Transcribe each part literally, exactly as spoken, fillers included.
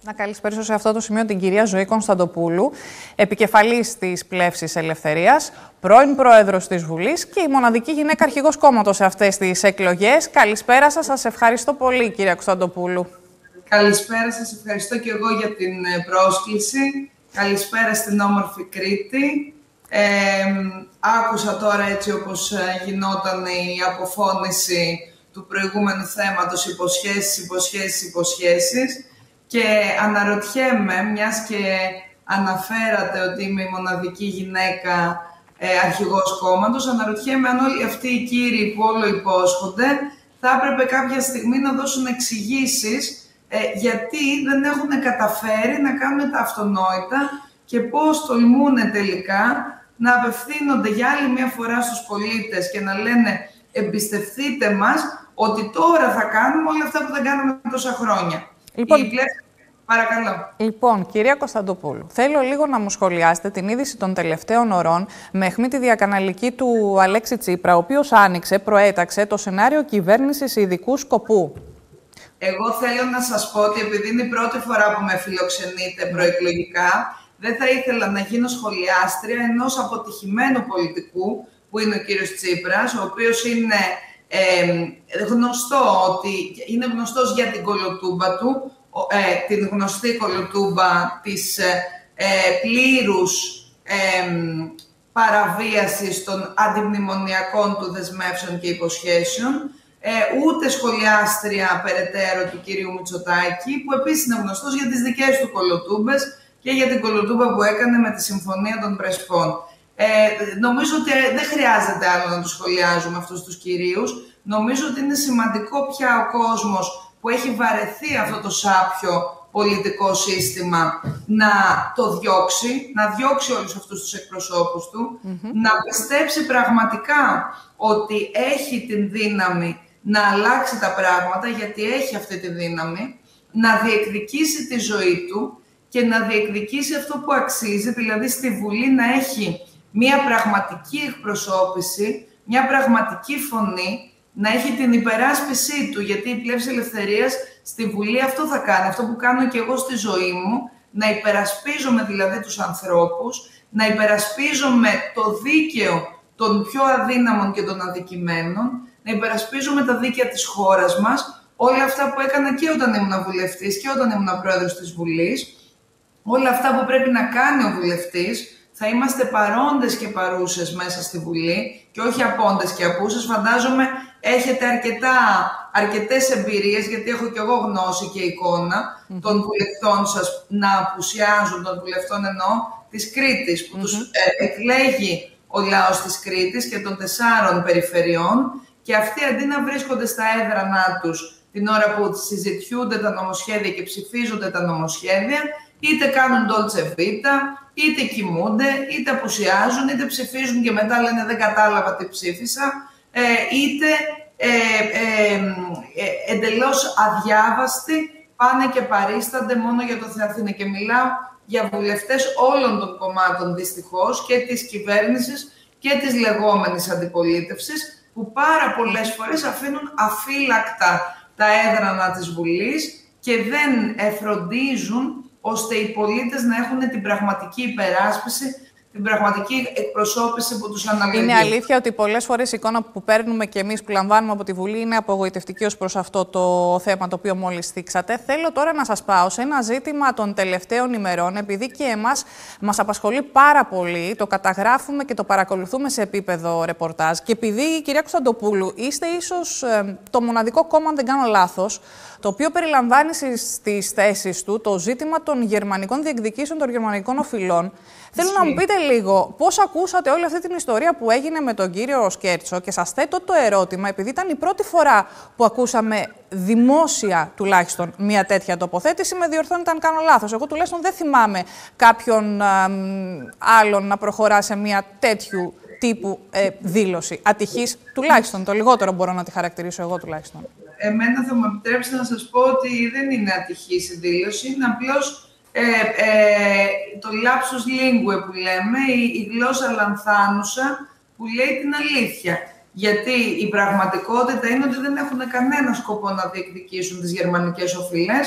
Να καλησπέρισω σε αυτό το σημείο την κυρία Ζωή Κωνσταντοπούλου, επικεφαλής της Πλεύσης Ελευθερίας, πρώην πρόεδρος της Βουλής και η μοναδική γυναίκα αρχηγός κόμματος σε αυτές τις εκλογές. Καλησπέρα σας, σας ευχαριστώ πολύ κυρία Κωνσταντοπούλου. Καλησπέρα σας, ευχαριστώ και εγώ για την πρόσκληση. Καλησπέρα στην όμορφη Κρήτη. Ε, άκουσα τώρα έτσι όπως γινόταν η αποφώνηση του προηγούμενου θέματος, υποσχέσεις, υποσχέσεις, υποσχέσεις. Και αναρωτιέμαι, μιας και αναφέρατε ότι είμαι η μοναδική γυναίκα ε, αρχηγός κόμματος, αναρωτιέμαι αν όλοι αυτοί οι κύριοι που όλο υπόσχονται θα έπρεπε κάποια στιγμή να δώσουν εξηγήσεις ε, γιατί δεν έχουν καταφέρει να κάνουν τα αυτονόητα και πώς τολμούν τελικά να απευθύνονται για άλλη μια φορά στους πολίτες και να λένε εμπιστευτείτε μας ότι τώρα θα κάνουμε όλα αυτά που δεν κάνουμε τόσα χρόνια. Λοιπόν, η πλεύση... Παρακαλώ. Λοιπόν, κυρία Κωνσταντοπούλου, θέλω λίγο να μου σχολιάσετε την είδηση των τελευταίων ωρών με αιχμή τη διακαναλική του Αλέξη Τσίπρα, ο οποίος άνοιξε, προέταξε το σενάριο κυβέρνησης ειδικού σκοπού. Εγώ θέλω να σας πω ότι επειδή είναι η πρώτη φορά που με φιλοξενείτε προεκλογικά, δεν θα ήθελα να γίνω σχολιάστρια ενός αποτυχημένου πολιτικού, που είναι ο κύριος Τσίπρας, ο οποίος είναι ε, γνωστό ότι είναι γνωστός για την κολοτούμπα του, ε, την γνωστή κολοτούμπα της ε, πλήρους ε, παραβίασης των αντιμνημονιακών του δεσμεύσεων και υποσχέσεων, ε, ούτε σχολιάστρια περαιτέρω του κυρίου Μητσοτάκη, που επίσης είναι γνωστός για τις δικές του κολοτούμπες και για την κολοτούμπα που έκανε με τη Συμφωνία των Πρεσπών. Ε, νομίζω ότι δεν χρειάζεται άλλο να τους σχολιάζουμε αυτούς τους κυρίους. Νομίζω ότι είναι σημαντικό πια ο κόσμος που έχει βαρεθεί αυτό το σάπιο πολιτικό σύστημα να το διώξει, να διώξει όλους αυτούς τους εκπροσώπους του, mm-hmm. να πιστέψει πραγματικά ότι έχει την δύναμη να αλλάξει τα πράγματα, γιατί έχει αυτή τη δύναμη, να διεκδικήσει τη ζωή του και να διεκδικήσει αυτό που αξίζει, δηλαδή στη Βουλή να έχει μια πραγματική εκπροσώπηση, μια πραγματική φωνή, να έχει την υπεράσπιση του, γιατί η Πλεύση Ελευθερίας στη Βουλή αυτό θα κάνει, αυτό που κάνω και εγώ στη ζωή μου, να υπερασπίζομαι δηλαδή τους ανθρώπους, να υπερασπίζομαι το δίκαιο των πιο αδύναμων και των αδικημένων, να υπερασπίζομαι τα δίκαια της χώρας μας, όλα αυτά που έκανα και όταν ήμουν βουλευτής και όταν ήμουν πρόεδρος της Βουλής, όλα αυτά που πρέπει να κάνει ο βουλευτής. Θα είμαστε παρόντες και παρούσες μέσα στη Βουλή και όχι απόντες και απούσες. Φαντάζομαι έχετε αρκετά, αρκετές εμπειρίες, γιατί έχω κι εγώ γνώση και εικόνα mm-hmm. των βουλευτών σας να απουσιάζουν, των βουλευτών εννοώ της Κρήτης, που mm-hmm. τους ε, εκλέγει ο λαός της Κρήτης και των τεσσάρων περιφερειών και αυτοί αντί να βρίσκονται στα έδρανά τους την ώρα που συζητιούνται τα νομοσχέδια και ψηφίζονται τα νομοσχέδια, είτε κάνουν Dolce Vita, είτε κοιμούνται, είτε απουσιάζουν, είτε ψηφίζουν και μετά λένε δεν κατάλαβα τι ψήφισα, ε, είτε ε, ε, ε, εντελώς αδιάβαστοι πάνε και παρίστανται μόνο για το Θεαθήνε. Και μιλάω για βουλευτές όλων των κομμάτων δυστυχώς και της κυβέρνησης και της λεγόμενης αντιπολίτευσης, που πάρα πολλές φορές αφήνουν αφύλακτα τα έδρανα της Βουλής και δεν εφροντίζουν ώστε οι πολίτες να έχουν την πραγματική υπεράσπιση, την πραγματική εκπροσώπηση που τους αναλογεί. Είναι αλήθεια ότι πολλές φορές η εικόνα που παίρνουμε και εμείς που λαμβάνουμε από τη Βουλή είναι απογοητευτική ως προς αυτό το θέμα το οποίο μόλις θίξατε. Θέλω τώρα να σας πάω σε ένα ζήτημα των τελευταίων ημερών, επειδή και εμάς μας απασχολεί πάρα πολύ, το καταγράφουμε και το παρακολουθούμε σε επίπεδο ρεπορτάζ. Και επειδή, κυρία Κωνσταντοπούλου, είστε ίσως ε, το μοναδικό κόμμα, αν δεν κάνω λάθος, το οποίο περιλαμβάνει στις θέσεις του το ζήτημα των γερμανικών διεκδικήσεων των γερμανικών οφειλών. Θέλω να μου πείτε λίγο πώς ακούσατε όλη αυτή την ιστορία που έγινε με τον κύριο Σκέρτσο και σας θέτω το ερώτημα, επειδή ήταν η πρώτη φορά που ακούσαμε δημόσια τουλάχιστον μια τέτοια τοποθέτηση, με διορθώνετε αν κάνω λάθος. Εγώ τουλάχιστον δεν θυμάμαι κάποιον α, άλλον να προχωρά σε μια τέτοιου τύπου ε, δήλωση. Ατυχής, τουλάχιστον, το λιγότερο μπορώ να τη χαρακτηρίσω εγώ τουλάχιστον. Εμένα θα μου επιτρέψετε να σας πω ότι δεν είναι ατυχής η δήλωση, είναι απλώς ε, ε, το lapsus linguae που λέμε, η, η γλώσσα λανθάνουσα που λέει την αλήθεια. Γιατί η πραγματικότητα είναι ότι δεν έχουν κανένα σκοπό να διεκδικήσουν τις γερμανικές οφειλές,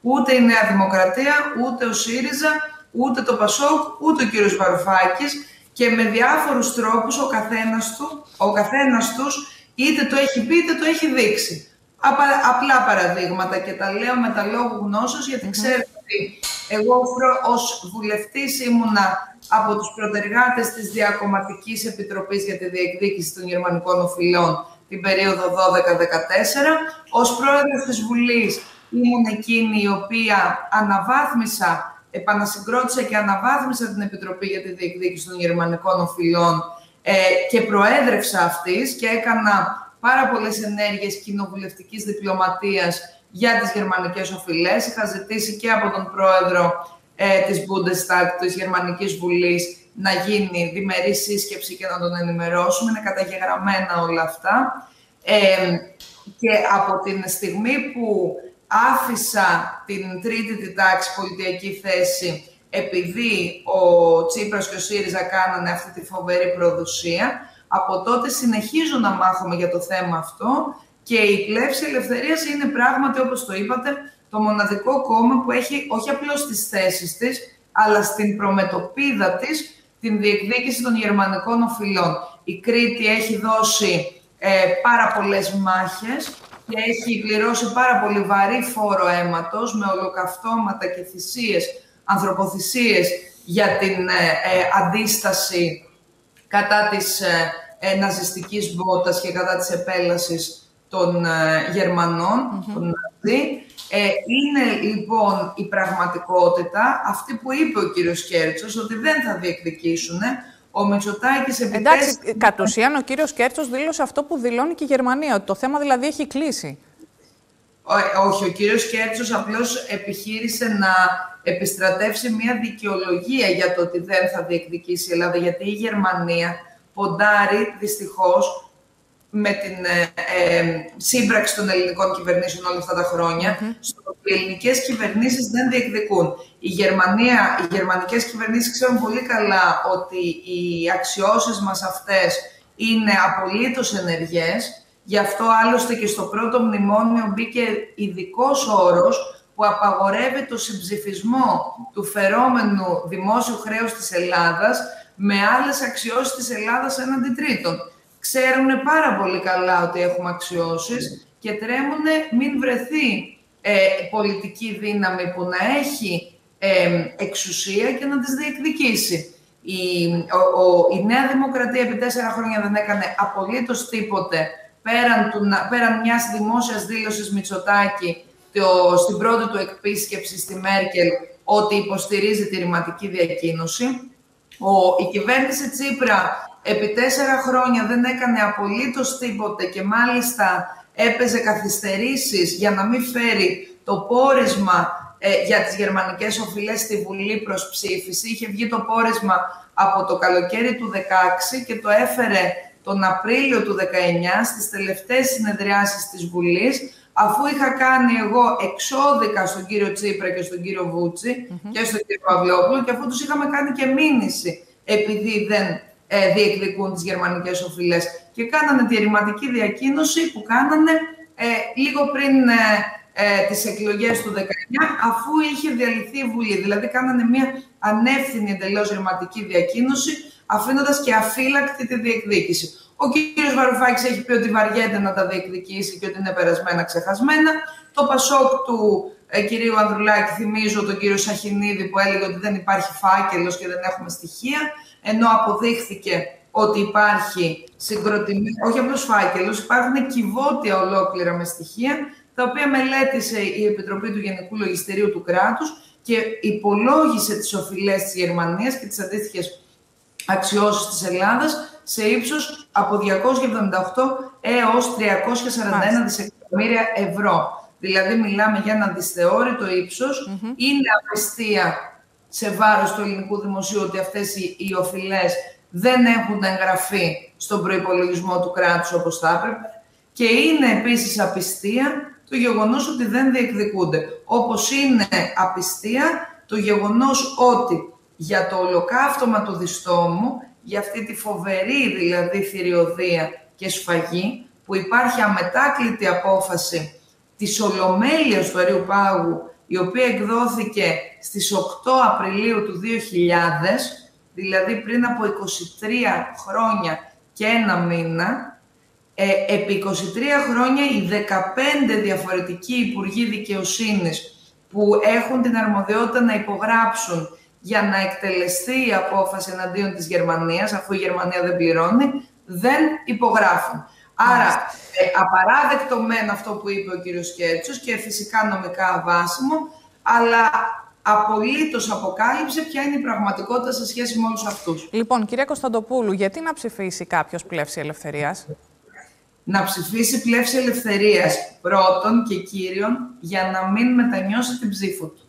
ούτε η Νέα Δημοκρατία, ούτε ο ΣΥΡΙΖΑ, ούτε το ΠΑΣΟΚ, ούτε ο κύριος Βαρουφάκης, και με διάφορους τρόπους ο καθένας, του, ο καθένας τους είτε το έχει πει είτε το έχει δείξει. Απλά παραδείγματα, και τα λέω με τα λόγου γνώσεως, γιατί mm-hmm. ξέρετε ότι εγώ ως βουλευτής ήμουνα από τους προτεργάτες της Διακομματικής Επιτροπής για τη Διεκδίκηση των Γερμανικών Οφειλών την περίοδο δώδεκα δεκατέσσερα. Ως πρόεδρος της Βουλής ήμουν εκείνη η οποία αναβάθμισα, επανασυγκρότησα και αναβάθμισα την Επιτροπή για τη Διεκδίκηση των Γερμανικών Οφειλών ε, και προέδρευσα αυτής και έκανα πάρα πολλές ενέργειες κοινοβουλευτικής διπλωματίας για τις γερμανικές οφειλές. Είχα ζητήσει και από τον πρόεδρο ε, της Bundestag, της Γερμανικής Βουλής, να γίνει διμερή σύσκεψη και να τον ενημερώσουμε. Είναι καταγεγραμμένα όλα αυτά. Ε, και από την στιγμή που άφησα την τρίτη τη τάξη πολιτιακή θέση, επειδή ο Τσίπρας και ο ΣΥΡΙΖΑ κάνανε αυτή τη φοβερή προδοσία, από τότε συνεχίζω να μάχομαι για το θέμα αυτό, και η Πλεύση Ελευθερίας είναι πράγματι, όπως το είπατε, το μοναδικό κόμμα που έχει όχι απλώς στις θέσεις της, αλλά στην προμετωπίδα της την διεκδίκηση των γερμανικών οφειλών. Η Κρήτη έχει δώσει ε, πάρα πολλές μάχες και έχει πληρώσει πάρα πολύ βαρύ φόρο αίματος, με ολοκαυτώματα και θυσίες, ανθρωποθυσίες για την ε, ε, αντίσταση κατά της ε, ε, ναζιστικής βότας και κατά της επέλασης των ε, Γερμανών, mm-hmm. των Ναζί. Ε, είναι λοιπόν η πραγματικότητα αυτή που είπε ο κύριος Κέρτσος, ότι δεν θα διεκδικήσουν. Ο Μητσοτάκης επιτέθηκε... Εντάξει, κατ' ουσίαν ο κύριος Κέρτσος δήλωσε αυτό που δηλώνει και η Γερμανία, ότι το θέμα δηλαδή έχει κλείσει. Ό, όχι, ο κύριος Κέρτσος απλώς επιχείρησε να επιστρατεύσει μια δικαιολογία για το ότι δεν θα διεκδικήσει η Ελλάδα, γιατί η Γερμανία ποντάρει δυστυχώς με την ε, ε, σύμπραξη των ελληνικών κυβερνήσεων όλα αυτά τα χρόνια, mm-hmm. στο ότι οι ελληνικές κυβερνήσεις δεν διεκδικούν. Η Γερμανία, οι γερμανικές κυβερνήσεις ξέρουν πολύ καλά ότι οι αξιώσεις μας αυτές είναι απολύτως ενεργές. Γι' αυτό άλλωστε και στο πρώτο μνημόνιο μπήκε ειδικός όρος που απαγορεύει το συμψηφισμό του φερόμενου δημόσιου χρέους της Ελλάδας με άλλες αξιώσεις της Ελλάδας έναντι τρίτων. Ξέρουν πάρα πολύ καλά ότι έχουμε αξιώσεις και τρέμουν μην βρεθεί ε, πολιτική δύναμη που να έχει ε, εξουσία και να τις διεκδικήσει. Η, ο, ο, η Νέα Δημοκρατία επί τέσσερα χρόνια δεν έκανε απολύτως τίποτε πέραν, του, πέραν μιας δημόσιας δήλωσης Μητσοτάκη το, στην πρώτη του επίσκεψη στη Μέρκελ ότι υποστηρίζει τη ρηματική διακίνηση. Ο, η κυβέρνηση Τσίπρα επί τέσσερα χρόνια δεν έκανε απολύτως τίποτε και μάλιστα έπαιζε καθυστερήσεις για να μην φέρει το πόρισμα ε, για τις γερμανικές οφειλές στη Βουλή προς ψήφιση. Είχε βγει το πόρισμα από το καλοκαίρι του δεκαέξι και το έφερε τον Απρίλιο του δεκαεννιά στις τελευταίες συνεδριάσεις της Βουλής, αφού είχα κάνει εγώ εξώδικα στον κύριο Τσίπρα και στον κύριο Βούτσι mm-hmm. και στον κύριο Παυλόπουλο, και αφού τους είχαμε κάνει και μήνυση επειδή δεν ε, διεκδικούν τις γερμανικές οφειλές. Και κάνανε τη ρηματική διακίνηση που κάνανε ε, λίγο πριν ε, ε, τις εκλογές του δεκαεννιά, αφού είχε διαλυθεί η Βουλή. Δηλαδή κάνανε μια ανεύθυνη εντελώς ρηματική διακίνηση, αφήνοντας και αφύλακτη τη διεκδίκηση. Ο κύριος Βαρουφάκης έχει πει ότι βαριέται να τα διεκδικήσει και ότι είναι περασμένα, ξεχασμένα. Το Πασόκ του ε, κυρίου Ανδρουλάκη, θυμίζω τον κύριο Σαχινίδη, που έλεγε ότι δεν υπάρχει φάκελος και δεν έχουμε στοιχεία, ενώ αποδείχθηκε ότι υπάρχει συγκροτημένο, όχι απλώς φάκελος, υπάρχουν κυβότια ολόκληρα με στοιχεία, τα οποία μελέτησε η Επιτροπή του Γενικού Λογιστηρίου του κράτους και υπολόγισε τις οφειλές της Γερμανίας και τις αντίστοιχες αξιώσεις της Ελλάδας σε ύψος από διακόσια εβδομήντα οκτώ έως τριακόσια σαράντα ένα δισεκατομμύρια ευρώ. Δηλαδή μιλάμε για ένα δυσθεώρητο ύψος. Mm-hmm. Είναι απιστία σε βάρος του ελληνικού δημοσίου ότι αυτές οι, οι οφειλές δεν έχουν εγγραφεί στον προϋπολογισμό του κράτους όπως θα έπρεπε. Και είναι επίσης απιστία το γεγονός ότι δεν διεκδικούνται. Όπως είναι απιστία το γεγονός ότι για το ολοκαύτωμα του Διστόμου, για αυτή τη φοβερή δηλαδή θηριωδία και σφαγή, που υπάρχει αμετάκλητη απόφαση της Ολομέλειας του Αριού Πάγου η οποία εκδόθηκε στις οκτώ Απριλίου του δύο χιλιάδες, δηλαδή πριν από είκοσι τρία χρόνια και ένα μήνα. Ε, επί είκοσι τρία χρόνια οι δεκαπέντε διαφορετικοί υπουργοί δικαιοσύνης που έχουν την αρμοδιότητα να υπογράψουν για να εκτελεστεί η απόφαση εναντίον της Γερμανίας, αφού η Γερμανία δεν πληρώνει, δεν υπογράφουν. Άρα, ε, απαράδεκτο μεν αυτό που είπε ο κύριος Κέρτσος και φυσικά νομικά αβάσιμο, αλλά απολύτως αποκάλυψε ποια είναι η πραγματικότητα σε σχέση με όλους αυτούς. Λοιπόν, κυρία Κωνσταντοπούλου, γιατί να ψηφίσει κάποιος πλεύση ελευθερίας? Να ψηφίσει πλεύση ελευθερίας πρώτον και κύριον για να μην μετανιώσει την ψήφο του.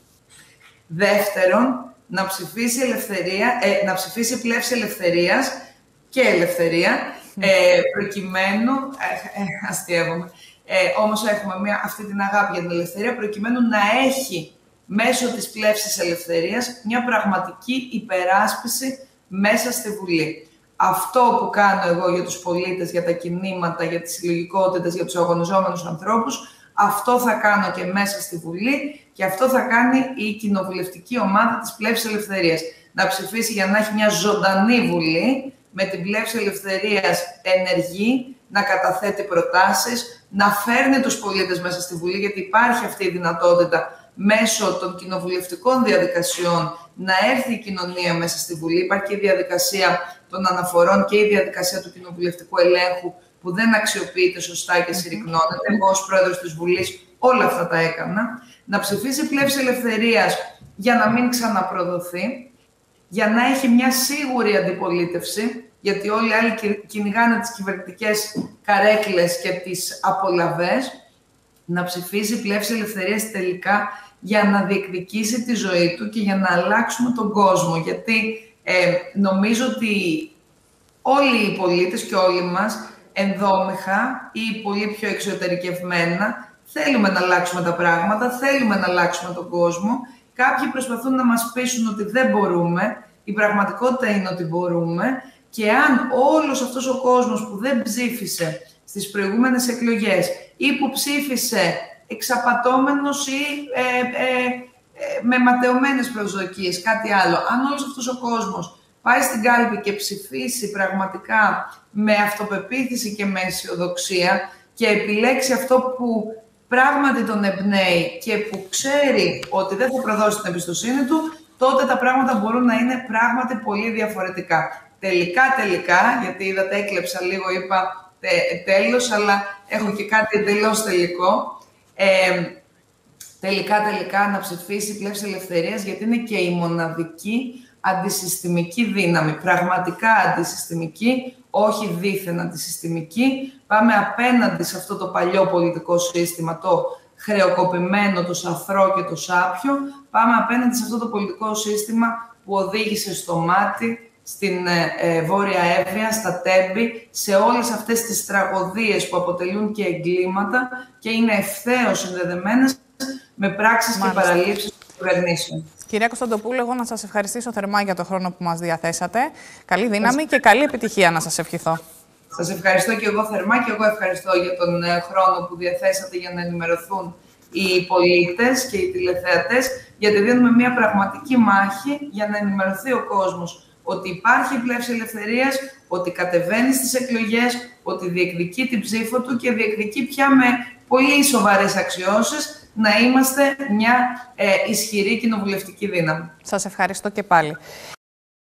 Δεύτερον, να ψηφίσει, ελευθερία, ε, να ψηφίσει πλεύση ελευθερίας και ελευθερία, ε, προκειμένου, ε, ε, αστείευομαι, ε, όμως έχουμε μια, αυτή την αγάπη για την ελευθερία, προκειμένου να έχει μέσω της πλεύσης ελευθερίας μια πραγματική υπεράσπιση μέσα στη Βουλή. Αυτό που κάνω εγώ για τους πολίτες, για τα κινήματα, για τις συλλογικότητες, για τους αγωνιζόμενους ανθρώπους, αυτό θα κάνω και μέσα στη Βουλή και αυτό θα κάνει η κοινοβουλευτική ομάδα της πλεύσης ελευθερίας. Να ψηφίσει για να έχει μια ζωντανή Βουλή, με την πλεύση ελευθερίας ενεργή, να καταθέτει προτάσεις, να φέρνει τους πολίτες μέσα στη Βουλή, γιατί υπάρχει αυτή η δυνατότητα μέσω των κοινοβουλευτικών διαδικασιών να έρθει η κοινωνία μέσα στη Βουλή. Υπάρχει και η διαδικασία των αναφορών και η διαδικασία του κοινοβουλευτικού ελέγχου που δεν αξιοποιείται σωστά και συρρυκνώνεται. Εγώ ως πρόεδρος της Βουλής όλα αυτά τα έκανα. Να ψηφίσει πλεύση ελευθερίας για να μην ξαναπροδοθεί, για να έχει μια σίγουρη αντιπολίτευση, γιατί όλοι οι άλλοι κυνηγάνε τις κυβερνητικές καρέκλες και τις απολαβές. Να ψηφίσει πλεύση ελευθερίας τελικά για να διεκδικήσει τη ζωή του και για να αλλάξουμε τον κόσμο. Γιατί ε, νομίζω ότι όλοι οι πολίτες και όλοι μας, ενδόμηχα ή πολύ πιο εξωτερικευμένα, θέλουμε να αλλάξουμε τα πράγματα, θέλουμε να αλλάξουμε τον κόσμο. Κάποιοι προσπαθούν να μας πείσουν ότι δεν μπορούμε. Η πραγματικότητα είναι ότι μπορούμε. Και αν όλος αυτός ο κόσμος που δεν ψήφισε στις προηγούμενες εκλογές ή που ψήφισε εξαπατώμενος ή ε, ε, ε, με ματαιωμένες προσδοκίες, κάτι άλλο, αν όλος αυτός ο κόσμος πάει στην κάλπη και ψηφίσει πραγματικά με αυτοπεποίθηση και με αισιοδοξία και επιλέξει αυτό που πράγματι τον εμπνέει και που ξέρει ότι δεν θα προδώσει την εμπιστοσύνη του, τότε τα πράγματα μπορούν να είναι πράγματι πολύ διαφορετικά. Τελικά, τελικά, γιατί είδατε έκλεψα λίγο, είπα τε, τέλος, αλλά έχω και κάτι εντελώς τελικό. Ε, τελικά, τελικά, να ψηφίσει πλεύση ελευθερίας, γιατί είναι και η μοναδική αντισυστημική δύναμη. Πραγματικά αντισυστημική, όχι δίθεν αντισυστημική. Πάμε απέναντι σε αυτό το παλιό πολιτικό σύστημα, το χρεοκοπημένο, το σαθρό και το σάπιο. Πάμε απέναντι σε αυτό το πολιτικό σύστημα που οδήγησε στο μάτι, στην ε, Βόρεια Εύβοια, στα Τέμπη, σε όλες αυτές τις τραγωδίες που αποτελούν και εγκλήματα και είναι ευθέως συνδεδεμένες με πράξεις Μάλιστα. και παραλήψεις των κυβερνήσεων. Κυρία Κωνσταντοπούλου, εγώ να σας ευχαριστήσω θερμά για τον χρόνο που μας διαθέσατε. Καλή δύναμη και καλή επιτυχία να σας ευχηθώ. Σας ευχαριστώ και εγώ θερμά και εγώ ευχαριστώ για τον ε, χρόνο που διαθέσατε για να ενημερωθούν οι πολίτες και οι τηλεθεατές, γιατί δίνουμε μια πραγματική μάχη για να ενημερωθεί ο κόσμος ότι υπάρχει πλεύση ελευθερίας, ότι κατεβαίνει στις εκλογές, ότι διεκδικεί την ψήφο του και διεκδικεί πια με πολύ σοβαρές αξιώσεις να είμαστε μια ε, ισχυρή κοινοβουλευτική δύναμη. Σας ευχαριστώ και πάλι.